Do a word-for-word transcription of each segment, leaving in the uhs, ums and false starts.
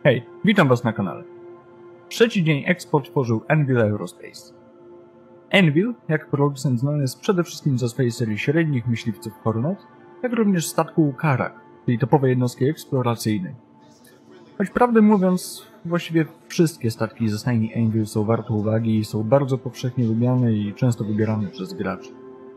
Hej, witam was na kanale. Trzeci dzień Expo tworzył Anvil Aerospace. Anvil, jak producent, znany jest przede wszystkim ze swojej serii średnich myśliwców Hornet, jak również statku Karak, czyli topowej jednostki eksploracyjnej. Choć prawdę mówiąc, właściwie wszystkie statki ze stajni Anvil są warte uwagi i są bardzo powszechnie lubiane i często wybierane przez graczy.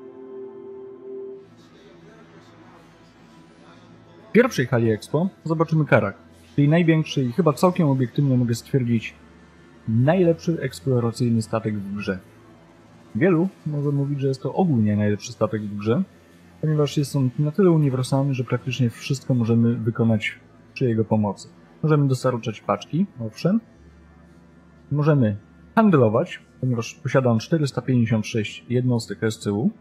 W pierwszej hali Expo zobaczymy Karak, czyli największy i chyba całkiem obiektywnie mogę stwierdzić najlepszy eksploracyjny statek w grze. Wielu może mówić, że jest to ogólnie najlepszy statek w grze, ponieważ jest on na tyle uniwersalny, że praktycznie wszystko możemy wykonać przy jego pomocy. Możemy dostarczać paczki, owszem. Możemy handlować, ponieważ posiada on czterysta pięćdziesiąt sześć jednostek S C U.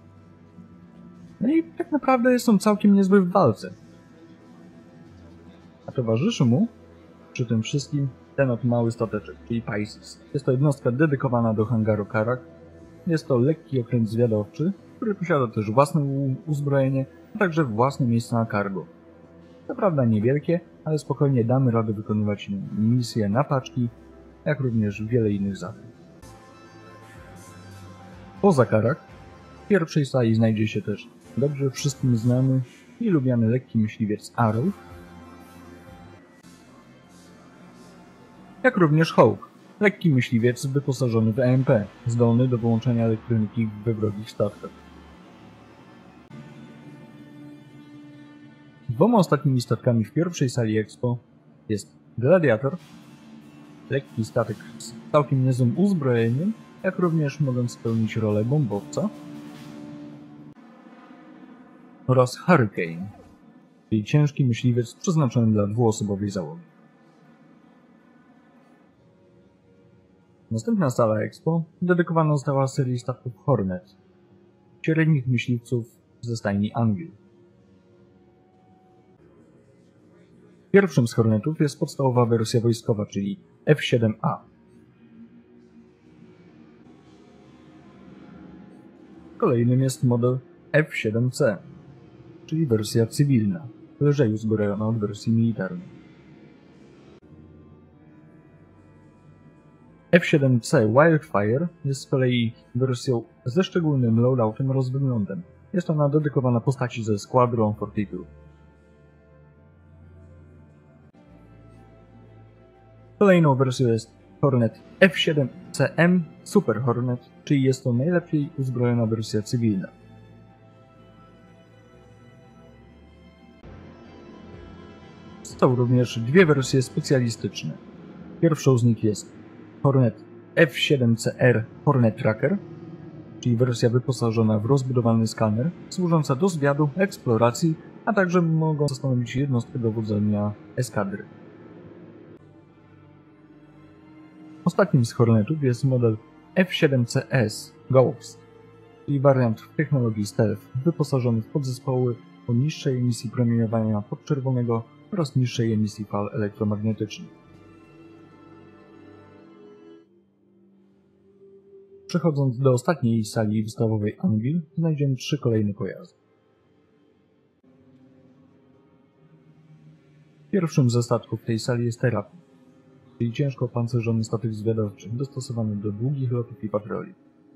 No i tak naprawdę jest on całkiem niezły w walce. A towarzyszy mu przy tym wszystkim ten oto mały stateczek, czyli Pisces. Jest to jednostka dedykowana do hangaru Karak. Jest to lekki okręt zwiadowczy, który posiada też własne uzbrojenie, a także własne miejsce na cargo. Co prawda niewielkie, ale spokojnie damy radę wykonywać misje na paczki, jak również wiele innych zadań. Poza Karak w pierwszej sali znajdzie się też dobrze wszystkim znany i lubiany lekki myśliwiec Arrow, jak również Hawk, lekki myśliwiec wyposażony w E M P, zdolny do wyłączenia elektroniki we wrogich statkach. Dwoma ostatnimi statkami w pierwszej sali Expo jest Gladiator, lekki statek z całkiem niezłym uzbrojeniem, jak również mogąc spełnić rolę bombowca, oraz Hurricane, czyli ciężki myśliwiec przeznaczony dla dwuosobowej załogi. Następna sala Expo dedykowana została serii statków Hornet, średnich myśliwców ze stajni Anvil. Pierwszym z Hornetów jest podstawowa wersja wojskowa, czyli F siedem A. Kolejnym jest model F siedem C, czyli wersja cywilna, lżej uzbrojona od wersji militarnej. F siedem C Wildfire jest z kolei wersją ze szczególnym loadoutem oraz wyglądem. Jest ona dedykowana postaci ze Squadron czterdzieści dwa. Kolejną wersją jest Hornet F siedem C M Super Hornet, czyli jest to najlepiej uzbrojona wersja cywilna. Są również dwie wersje specjalistyczne. Pierwszą z nich jest Hornet F siedem C R Hornet Tracker, czyli wersja wyposażona w rozbudowany skaner, służąca do zwiadu, eksploracji, a także mogą stanowić jednostkę dowodzenia eskadry. Ostatnim z Hornetów jest model F siedem C S Ghost, czyli wariant w technologii stealth, wyposażony w podzespoły o niższej emisji promieniowania podczerwonego oraz niższej emisji fal elektromagnetycznych. Przechodząc do ostatniej sali wystawowej Anvil, znajdziemy trzy kolejne pojazdy. Pierwszym ze statków tej sali jest Terrapin, czyli ciężko opancerzony statek zwiadowczy, dostosowany do długich lotów i patroli.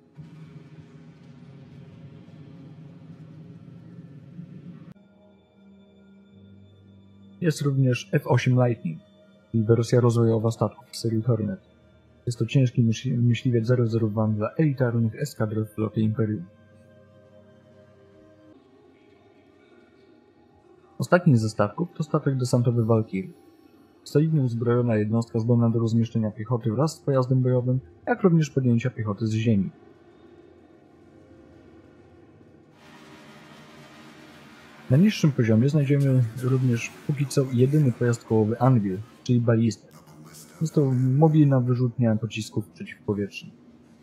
Jest również F osiem Lightning, czyli wersja rozwojowa statków z serii Hornet. Jest to ciężki myśl myśliwiec zarezerwowany dla elitarnych eskadr w flocie Imperium. Ostatni ze statków to statek desantowy Valkyrie. Solidnie uzbrojona jednostka zdolna do rozmieszczenia piechoty wraz z pojazdem bojowym, jak również podjęcia piechoty z ziemi. Na niższym poziomie znajdziemy również póki co jedyny pojazd kołowy Anvil, czyli balistę. Jest to mobilna wyrzutnia pocisków przeciwpowietrznych.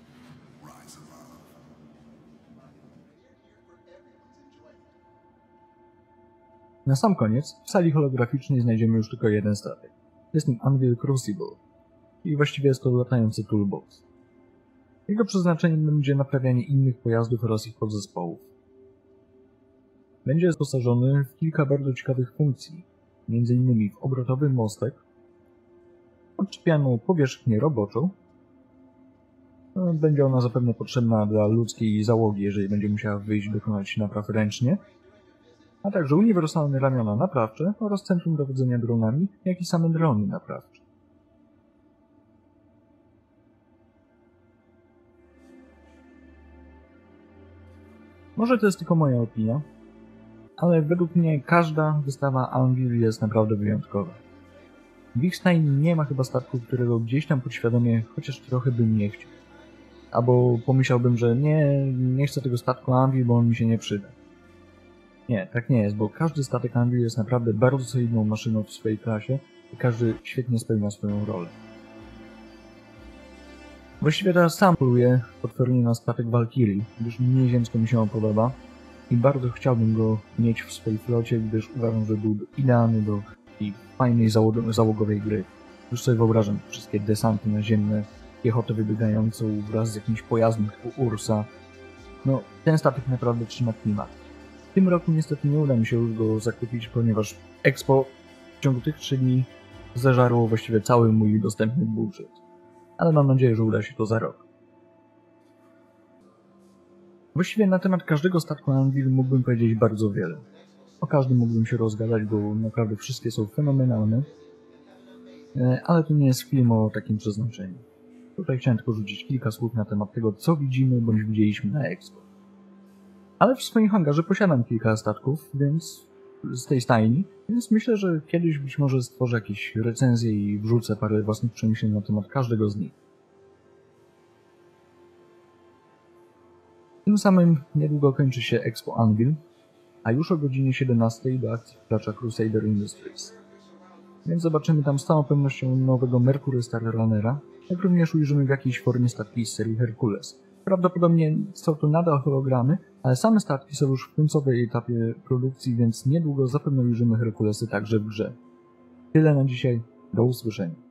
Na sam koniec w sali holograficznej znajdziemy już tylko jeden statek. Jest nim Anvil Crucible, i właściwie jest to latający toolbox. Jego przeznaczeniem będzie naprawianie innych pojazdów oraz ich podzespołów. Będzie wyposażony w kilka bardzo ciekawych funkcji, między innymi w obrotowy mostek, Odczepiamy powierzchnię roboczą. Będzie ona zapewne potrzebna dla ludzkiej załogi, jeżeli będzie musiała wyjść dokonać napraw ręcznie. A także uniwersalne ramiona naprawcze oraz centrum dowodzenia dronami, jak i same drony naprawcze. Może to jest tylko moja opinia, ale według mnie każda wystawa Anvil jest naprawdę wyjątkowa. W Wichstein nie ma chyba statku, którego gdzieś tam podświadomie chociaż trochę bym nie chciał. Albo pomyślałbym, że nie, nie chcę tego statku Anvil, bo on mi się nie przyda. Nie, tak nie jest, bo każdy statek Anvil jest naprawdę bardzo solidną maszyną w swojej klasie i każdy świetnie spełnia swoją rolę. Właściwie teraz sam poluję potwornie na statek Valkyrie, gdyż nieziemsko mi się on podoba i bardzo chciałbym go mieć w swojej flocie, gdyż uważam, że byłby idealny do takiej fajnej załogowej gry. Już sobie wyobrażam wszystkie desanty naziemne, piechotę wybiegającą wraz z jakimś pojazdem typu Ursa. No, ten statek naprawdę trzyma klimat. W tym roku niestety nie uda mi się już go zakupić, ponieważ Expo w ciągu tych trzy dni zeżarło właściwie cały mój dostępny budżet. Ale mam nadzieję, że uda się to za rok. Właściwie na temat każdego statku Anvil mógłbym powiedzieć bardzo wiele. O każdym mógłbym się rozgadać, bo naprawdę wszystkie są fenomenalne. Ale to nie jest film o takim przeznaczeniu. Tutaj chciałem tylko rzucić kilka słów na temat tego, co widzimy bądź widzieliśmy na Expo. Ale w swoim hangarze posiadam kilka statków, więc z tej stajni, więc myślę, że kiedyś być może stworzę jakieś recenzje i wrzucę parę własnych przemyśleń na temat każdego z nich. Tym samym niedługo kończy się Expo Anvil, a już o godzinie siedemnastej do akcji wkracza Crusader Industries. Więc zobaczymy tam z całą pewnością nowego Mercury Starrunnera, jak również ujrzymy w jakiejś formie statki z serii Hercules. Prawdopodobnie są to nadal hologramy, ale same statki są już w końcowej etapie produkcji, więc niedługo zapewne ujrzymy Herculesy także w grze. Tyle na dzisiaj, do usłyszenia.